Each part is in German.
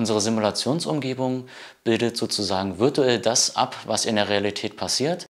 Unsere Simulationsumgebung bildet sozusagen virtuell das ab, was in der Realität passiert.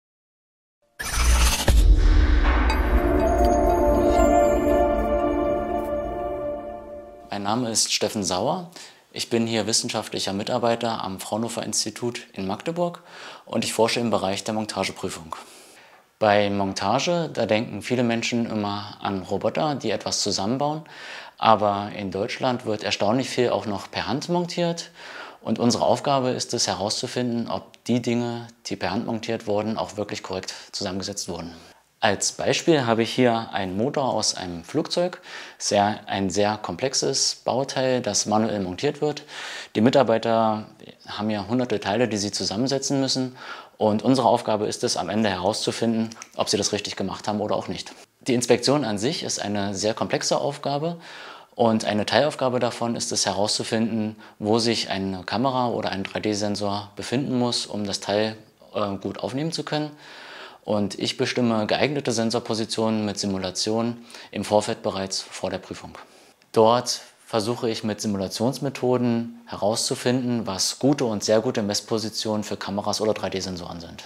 Mein Name ist Steffen Sauer. Ich bin hier wissenschaftlicher Mitarbeiter am Fraunhofer Institut in Magdeburg und ich forsche im Bereich der Montageprüfung. Bei Montage, da denken viele Menschen immer an Roboter, die etwas zusammenbauen, aber in Deutschland wird erstaunlich viel auch noch per Hand montiert und unsere Aufgabe ist es herauszufinden, ob die Dinge, die per Hand montiert wurden, auch wirklich korrekt zusammengesetzt wurden. Als Beispiel habe ich hier einen Motor aus einem Flugzeug, ein sehr komplexes Bauteil, das manuell montiert wird. Die Mitarbeiter haben ja hunderte Teile, die sie zusammensetzen müssen und unsere Aufgabe ist es, am Ende herauszufinden, ob sie das richtig gemacht haben oder auch nicht. Die Inspektion an sich ist eine sehr komplexe Aufgabe und eine Teilaufgabe davon ist es herauszufinden, wo sich eine Kamera oder ein 3D-Sensor befinden muss, um das Teil gut aufnehmen zu können. Und ich bestimme geeignete Sensorpositionen mit Simulationen im Vorfeld bereits vor der Prüfung. Dort versuche ich mit Simulationsmethoden herauszufinden, was gute und sehr gute Messpositionen für Kameras oder 3D-Sensoren sind.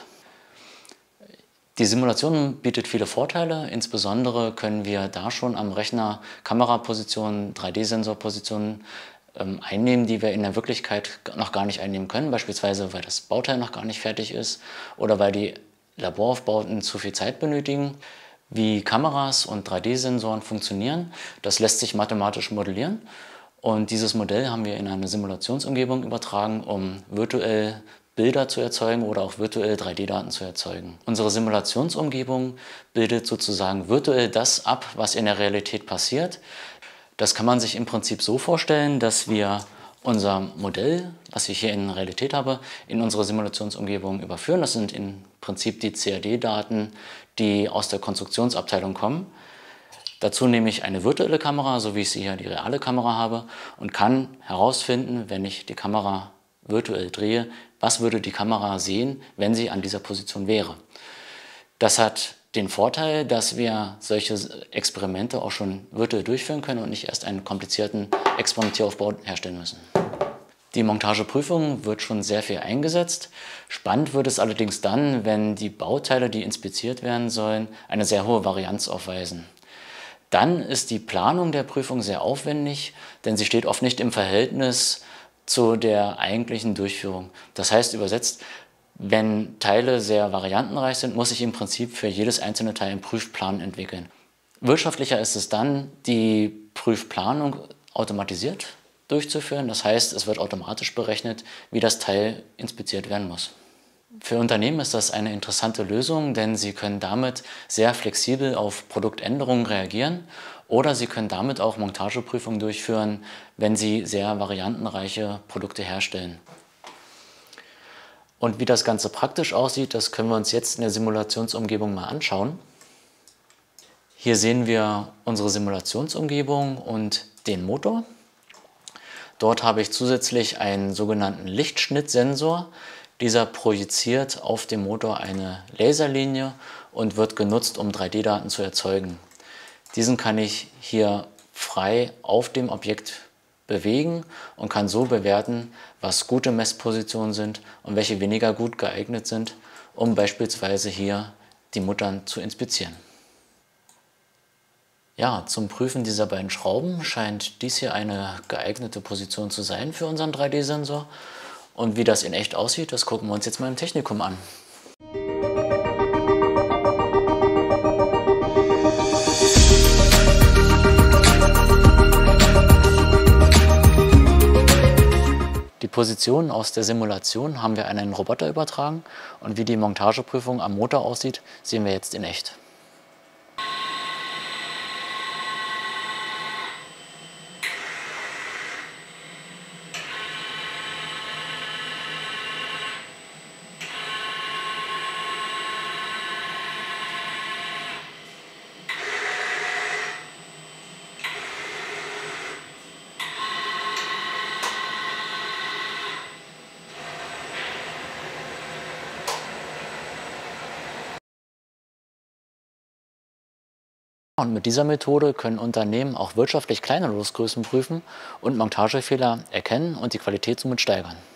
Die Simulation bietet viele Vorteile, insbesondere können wir da schon am Rechner Kamerapositionen, 3D-Sensorpositionen einnehmen, die wir in der Wirklichkeit noch gar nicht einnehmen können, beispielsweise weil das Bauteil noch gar nicht fertig ist oder weil die Laboraufbauten zu viel Zeit benötigen. Wie Kameras und 3D-Sensoren funktionieren, das lässt sich mathematisch modellieren. Und dieses Modell haben wir in eine Simulationsumgebung übertragen, um virtuell Bilder zu erzeugen oder auch virtuell 3D-Daten zu erzeugen. Unsere Simulationsumgebung bildet sozusagen virtuell das ab, was in der Realität passiert. Das kann man sich im Prinzip so vorstellen, dass wir unser Modell, was ich hier in Realität habe, in unsere Simulationsumgebung überführen. Das sind im Prinzip die CAD-Daten, die aus der Konstruktionsabteilung kommen. Dazu nehme ich eine virtuelle Kamera, so wie ich sie hier die reale Kamera habe, und kann herausfinden, wenn ich die Kamera virtuell drehe, was würde die Kamera sehen, wenn sie an dieser Position wäre. Das hat den Vorteil, dass wir solche Experimente auch schon virtuell durchführen können und nicht erst einen komplizierten Experimentieraufbau herstellen müssen. Die Montageprüfung wird schon sehr viel eingesetzt. Spannend wird es allerdings dann, wenn die Bauteile, die inspiziert werden sollen, eine sehr hohe Varianz aufweisen. Dann ist die Planung der Prüfung sehr aufwendig, denn sie steht oft nicht im Verhältnis zu der eigentlichen Durchführung. Das heißt übersetzt, wenn Teile sehr variantenreich sind, muss ich im Prinzip für jedes einzelne Teil einen Prüfplan entwickeln. Wirtschaftlicher ist es dann, die Prüfplanung automatisiert durchzuführen. Das heißt, es wird automatisch berechnet, wie das Teil inspiziert werden muss. Für Unternehmen ist das eine interessante Lösung, denn sie können damit sehr flexibel auf Produktänderungen reagieren oder sie können damit auch Montageprüfungen durchführen, wenn sie sehr variantenreiche Produkte herstellen. Und wie das Ganze praktisch aussieht, das können wir uns jetzt in der Simulationsumgebung mal anschauen. Hier sehen wir unsere Simulationsumgebung und den Motor. Dort habe ich zusätzlich einen sogenannten Lichtschnittsensor. Dieser projiziert auf dem Motor eine Laserlinie und wird genutzt, um 3D-Daten zu erzeugen. Diesen kann ich hier frei auf dem Objekt bewegen und kann so bewerten, was gute Messpositionen sind und welche weniger gut geeignet sind, um beispielsweise hier die Muttern zu inspizieren. Ja, zum Prüfen dieser beiden Schrauben scheint dies hier eine geeignete Position zu sein für unseren 3D-Sensor. Und wie das in echt aussieht, das gucken wir uns jetzt mal im Technikum an. Die Positionen aus der Simulation haben wir an einen Roboter übertragen und wie die Montageprüfung am Motor aussieht, sehen wir jetzt in echt. Und mit dieser Methode können Unternehmen auch wirtschaftlich kleine Losgrößen prüfen und Montagefehler erkennen und die Qualität somit steigern.